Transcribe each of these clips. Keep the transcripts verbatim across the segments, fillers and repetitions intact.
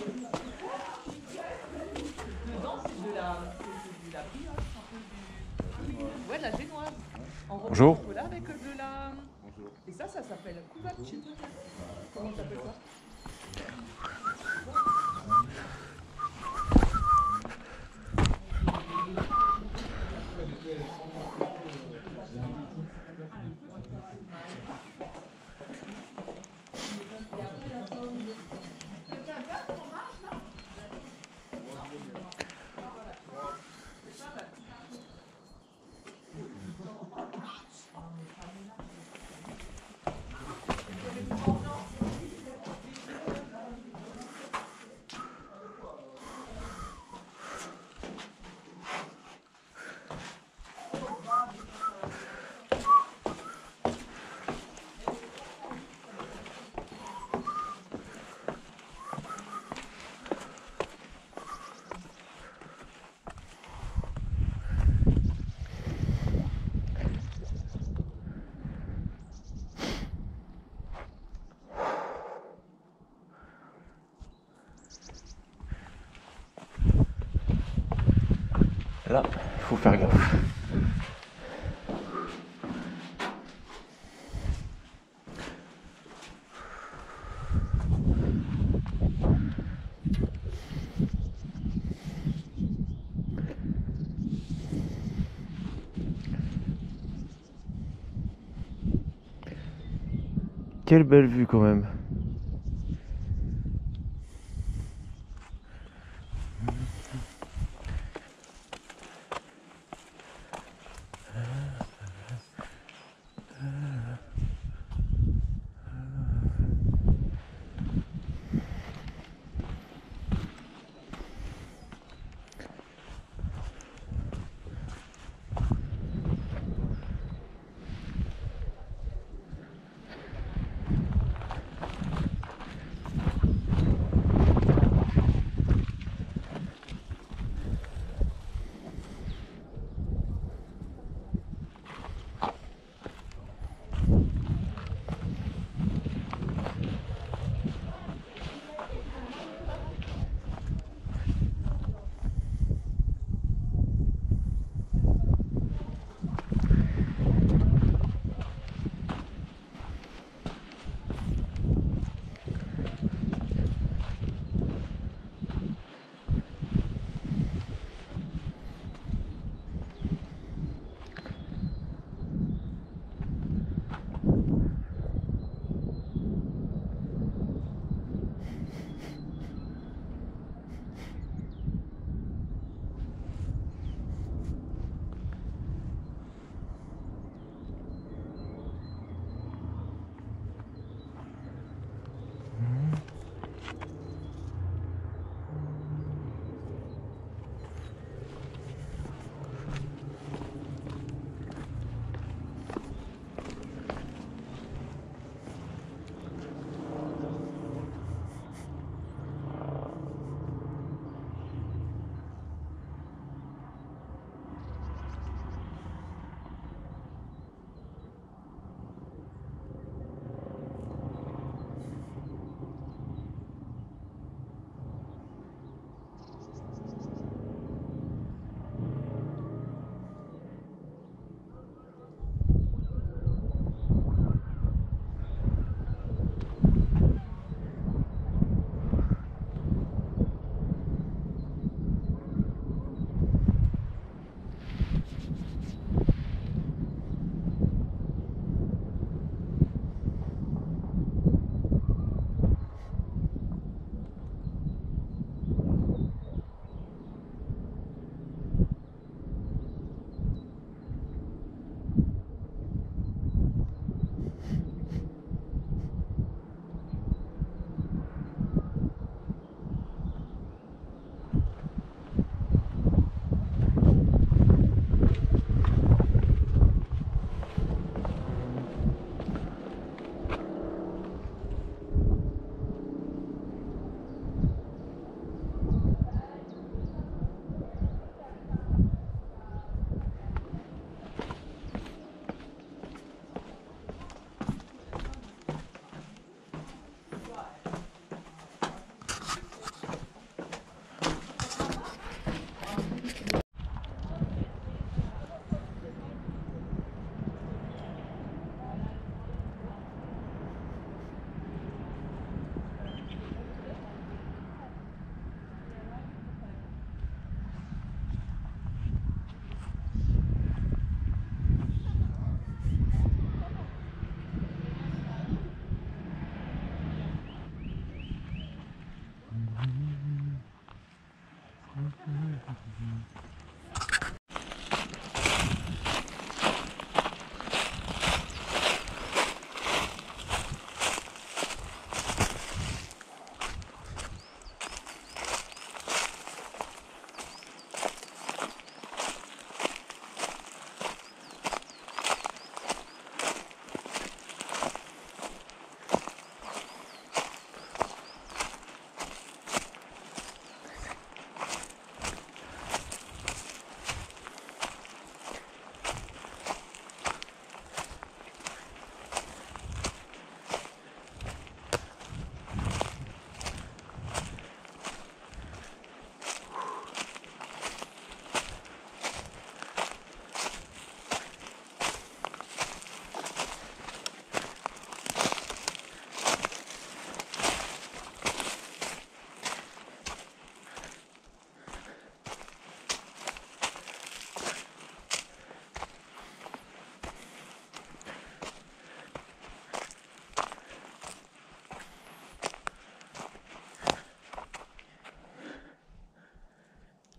Dedans, c'est de la, c'est de la brioche, un peu du... Ouais, de la génoise. En rond Bonjour. chocolat avec de la... Et ça, ça s'appelle kubachi. Comment t'appelles ça? Là, il faut faire gaffe. Quelle belle vue quand même.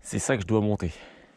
C'est ça que je dois monter.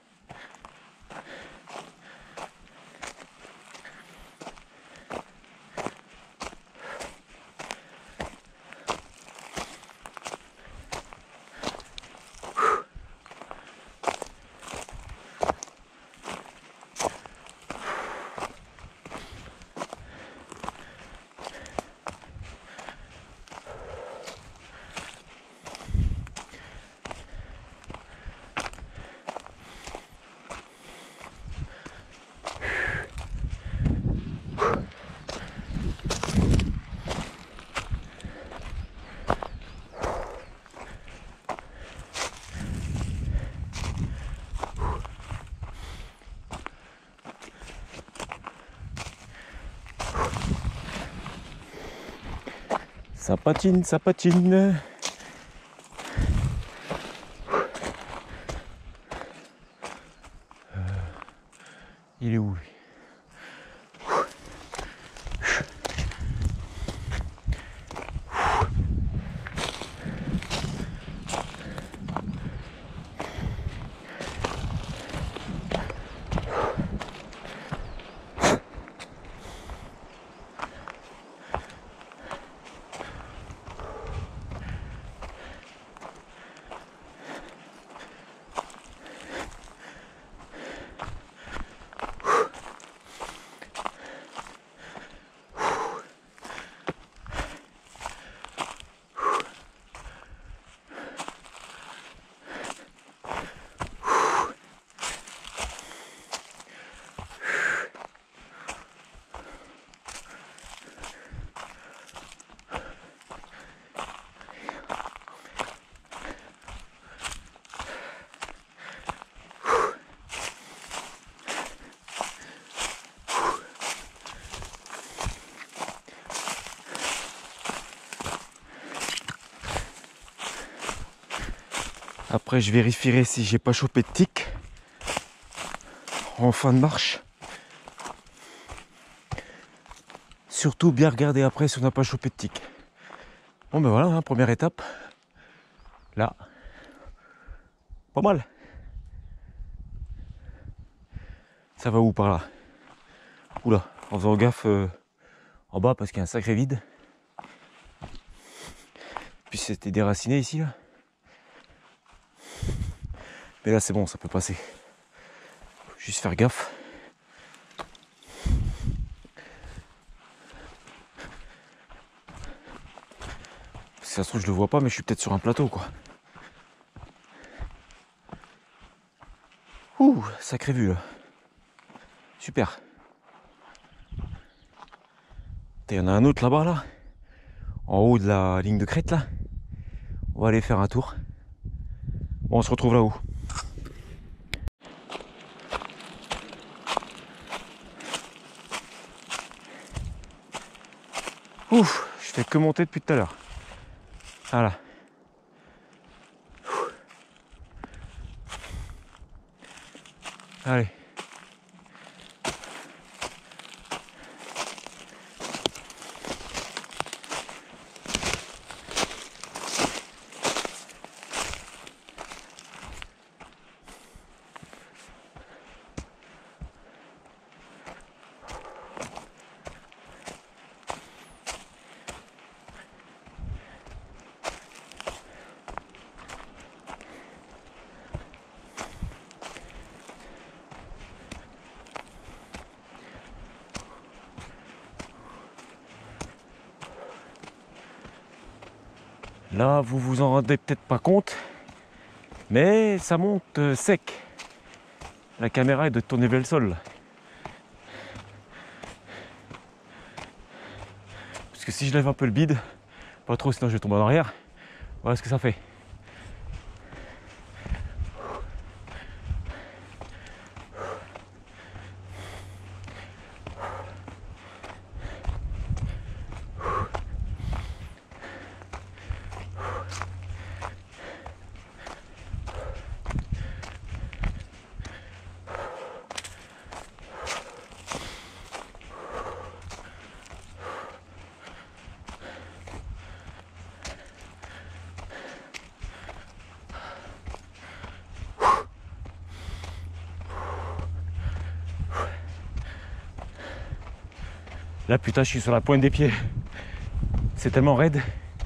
Ça patine, ça patine. Euh, il est où lui? Après, je vérifierai si j'ai pas chopé de tic en fin de marche. Surtout bien regarder après si on n'a pas chopé de tic. Bon ben voilà, hein, première étape. Là. Pas mal. Ça va où par là? Oula, en faisant gaffe euh, en bas parce qu'il y a un sacré vide. Puis c'était déraciné ici là. Mais là c'est bon, ça peut passer. Faut juste faire gaffe. Si ça se trouve je le vois pas, mais je suis peut-être sur un plateau quoi. Ouh, sacrée vue là. Super. Il y en a un autre là-bas là. En haut de la ligne de crête là. On va aller faire un tour. Bon, on se retrouve là-haut. Ouf, je fais que monter depuis tout à l'heure. Voilà. Allez. Là, vous vous en rendez peut-être pas compte, mais ça monte euh, sec. La caméra est de tourner vers le sol. Parce que si je lève un peu le bide, pas trop sinon je vais tomber en arrière, voilà ce que ça fait. Là putain je suis sur la pointe des pieds. C'est tellement raide.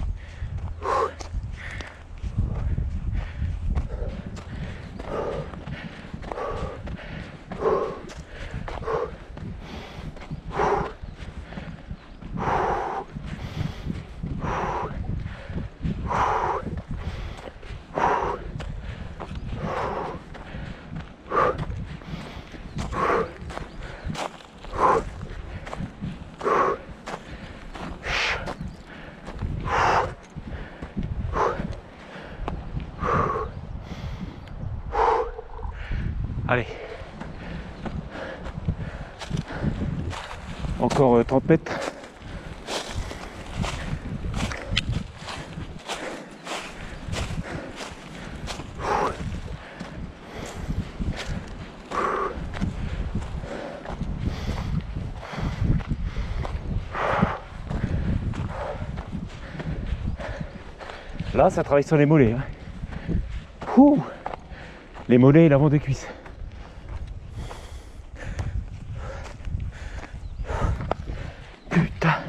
Allez. Encore euh, trente mètres. Là, ça travaille sur les mollets. Hein. Ouh, les mollets et l'avant des cuisses. Putain.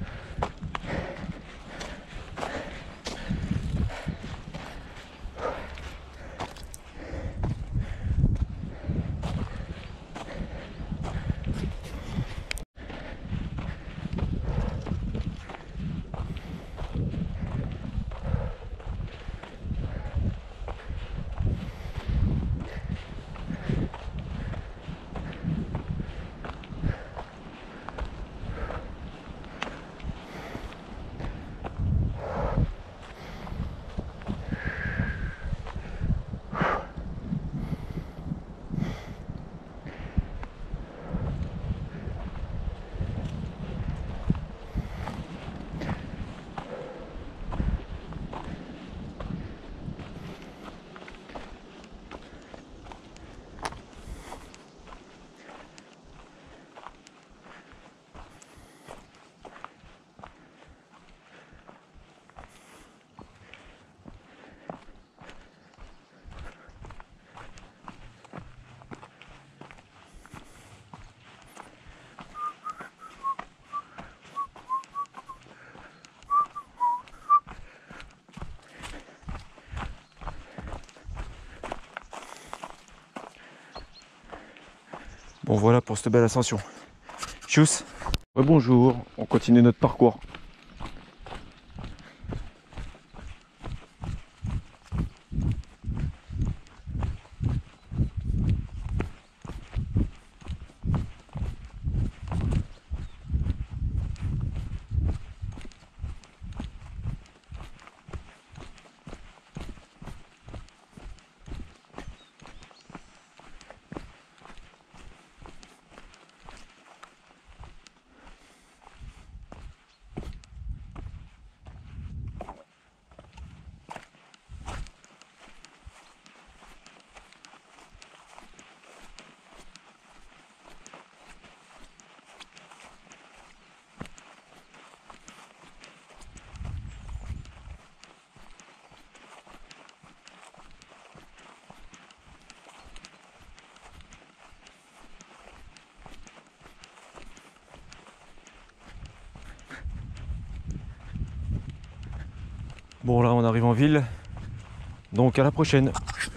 Bon voilà pour cette belle ascension. Tchuss. Ouais, bonjour, on continue notre parcours. Bon là on arrive en ville, donc à la prochaine.